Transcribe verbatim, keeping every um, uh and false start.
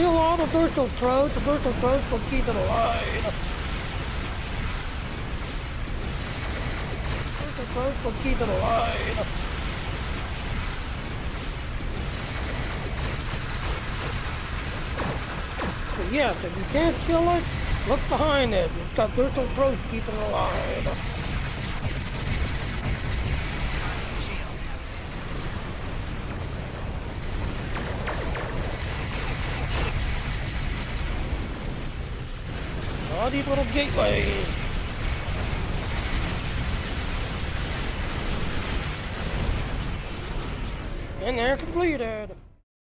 kill all the Gre'thor throats, the Gre'thor throats will keep it alive. Gre'thor throats will keep it alive. But yes, if you can't kill it, look behind it. It's got Gre'thor throats keeping it alive. All these little gateways. And they're completed.